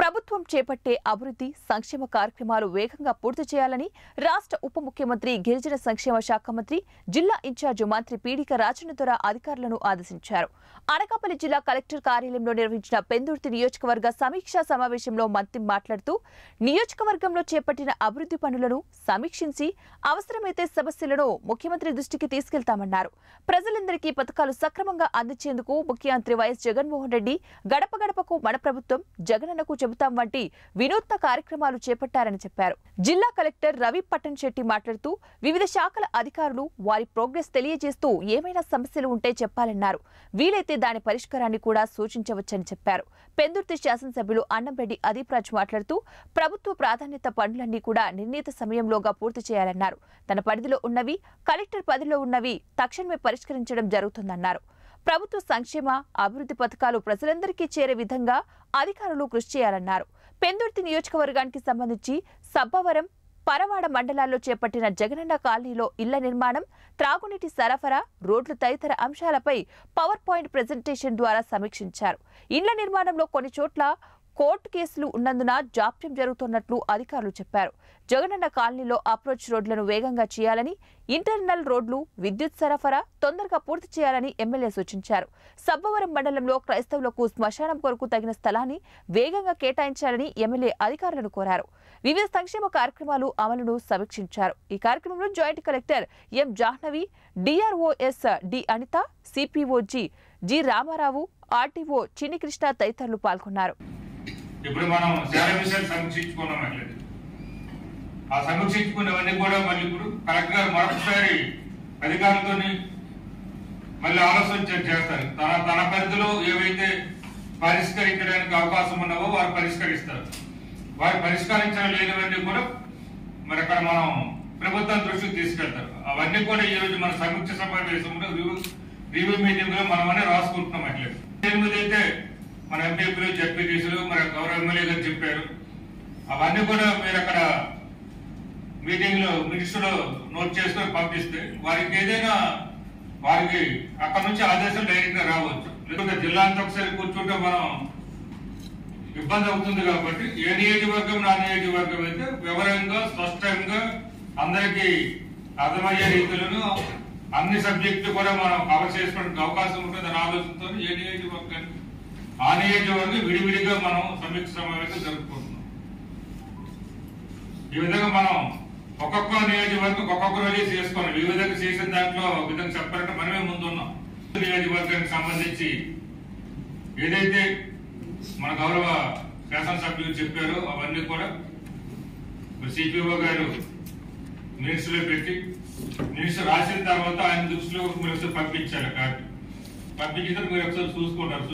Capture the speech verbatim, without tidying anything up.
ప్రభుత్వం చేపట్టే అభివృద్ధి సంక్షేమ కార్యక్రమాలు వేగంగా పూర్తి చేయాలని రాష్ట్ర ఉప ముఖ్యమంత్రి గిరిజన సంక్షేమ శాఖ మంత్రి జిల్లా ఇన్ఛార్జ్ మంత్రి పీడిక రాజన్నదొర అధికారులను ఆదేశించారు. అనకాపల్లి జిల్లా కలెక్టర్ కార్యాలయంలో నిర్వహించిన పెందుర్తి నియోజకవర్గ సమీక్షా సమావేశంలో మంత్రి మాట్లాడుతూ నియోజకవర్గంలో చేపట్టిన అభివృద్ధి పనులను సమీక్షించి అవసరమైతే సమస్యలను ముఖ్యమంత్రి దృష్టికి తీసుకెళ్తామన్నారు. ప్రజలందరికీ పథకాలు సక్రమంగా అందించేందుకు ముఖ్యమంత్రి వైఎస్ జగన్మోహన్ రెడ్డి గడప గడపకు మన ప్రభుత్వం జగనన్నకు చెబుతాం వంటి వినూత్న కార్యక్రమాలు చేపట్టారని చెప్పారు. జిల్లా కలెక్టర్ రవి పట్టణ్ శెట్టి మాట్లాడుతూ వివిధ శాఖల అధికారులు వారి ప్రోగ్రెస్ తెలియజేస్తూ ఏమైనా సమస్యలు ఉంటే చెప్పాలన్నారు. వీలైతే దాని పరిష్కారాన్ని కూడా సూచించవచ్చని చెప్పారు. పెందుర్తి శాసనసభ్యులు అన్నంరెడ్డి అదీప్ రాజ్ మాట్లాడుతూ ప్రభుత్వ ప్రాధాన్యత పనులన్నీ కూడా నిర్ణీత సమయంలోగా పూర్తి చేయాలన్నారు. తన పరిధిలో ఉన్నవి కలెక్టర్ పరిధిలో ఉన్నవి తక్షణమే పరిష్కరించడం జరుగుతుందన్నారు. ప్రభుత్వ సంక్షేమ అభివృద్ధి పథకాలు ప్రజలందరికీ చేరే విధంగా అధికారులు కృషి చేయాలన్నారు. పెందుర్తి నియోజకవర్గానికి సంబంధించి సబ్బవరం, పరవాడ మండలాల్లో చేపట్టిన జగనన్న కాలనీలో ఇళ్ల నిర్మాణం, త్రాగునీటి సరఫరా, రోడ్లు తదితర అంశాలపై పవర్ పాయింట్ ప్రెజెంటేషన్ ద్వారా సమీక్షించారు. ఇళ్ల నిర్మాణంలో కొన్ని చోట్ల కోర్టు కేసులు ఉన్నందున జాప్యం జరుగుతున్నట్లు అధికారులు చెప్పారు. జగనన్న కాలనీలో అప్రోచ్ రోడ్లను వేగంగా చేయాలని, ఇంటర్నల్ రోడ్లు, విద్యుత్ సరఫరా తొందరగా పూర్తి చేయాలని ఎమ్మెల్యే సూచించారు. సబ్బవరం మండలంలో క్రైస్తవులకు శ్మశానం కొరకు తగిన స్థలాన్ని వేగంగా కేటాయించాలని ఎమ్మెల్యే అధికారులను కోరారు. వివిధ సంక్షేమ కార్యక్రమాలు అమలును సమీక్షించారు. ఈ కార్యక్రమంలో joint collector M Janhavi, DRO S D Anitha, CPO G G Ramarao, RTO Chinni Krishna తదితరులు పాల్గొన్నారు. ఇప్పుడు మనం చాలా విషయాలు సమీక్షించుకున్నాం. అట్లేదు ఆ సమీక్షించుకున్నవన్నీ కూడా మళ్ళీ ఇప్పుడు కలెక్టర్ గారు మరొకసారి అధికారులతో మళ్ళీ ఆలోచన చేస్తారు. తన తన పరిధిలో ఏవైతే పరిష్కరించడానికి అవకాశం ఉన్నావో వారు పరిష్కరిస్తారు. వారు పరిష్కరించడం లేనివన్నీ కూడా మరి అక్కడ మనం ప్రభుత్వం దృష్టికి తీసుకెళ్తారు. అవన్నీ కూడా ఈ రోజు మన సమీక్ష సమావేశంలో రివ్యూ రివ్యూ మీటింగ్ లో మనం అనే రాసుకుంటున్నాం. అట్లేదు ఎనిమిది అయితే మన ఎంపీలు, జడ్పీటీసీలు, మన గౌరవ ఎమ్మెల్యే గారు చెప్పారు. అవన్నీ కూడా మీరు అక్కడ మీటింగ్ లో మినిట్స్ లో నోట్ చేసుకొని పంపిస్తే వారికి ఏదైనా వారికి అక్కడ నుంచి ఆదేశం డైరెక్ట్ గా రావచ్చు. లేకపోతే జిల్లా అంతా ఒకసారి కూర్చుంటే మనం ఇబ్బంది అవుతుంది. కాబట్టి ఏ నియోజకవర్గం నా నియోజకవర్గం అయితే వివరంగా స్పష్టంగా అందరికీ అర్థమయ్యే రీతిలో అన్ని సబ్జెక్టులు కూడా మనం కవర్ చేసుకోవడానికి అవకాశం ఉంటుంది అనే ఆలోచనతో ఏ నియోజకవర్గాన్ని ఆ నియోజకవర్గం విడివిడిగా మనం సమీక్ష సమావేశం జరుపుకుంటున్నాం. ఈ విధంగా మనం ఒక్కొక్క నియోజకవర్గం ఒక్కొక్క రోజే చేసుకోవాలి. ఈ విధంగా చేసిన దాంట్లో ఒక విధంగా చెప్పాలంటే మనమే ముందున్నాం. నియోజకవర్గానికి సంబంధించి ఏదైతే మన గౌరవ శాసనసభ్యులు చెప్పారో అవన్నీ కూడా సిపిఓ గారు మినిట్స్ లో పెట్టి మినిట్స్ రాసిన తర్వాత ఆయన దృష్టిలో మీరు ఒకసారి పంపించారు. కాబట్టి పంపించిన మీరు ఒకసారి చూసుకుంటారు.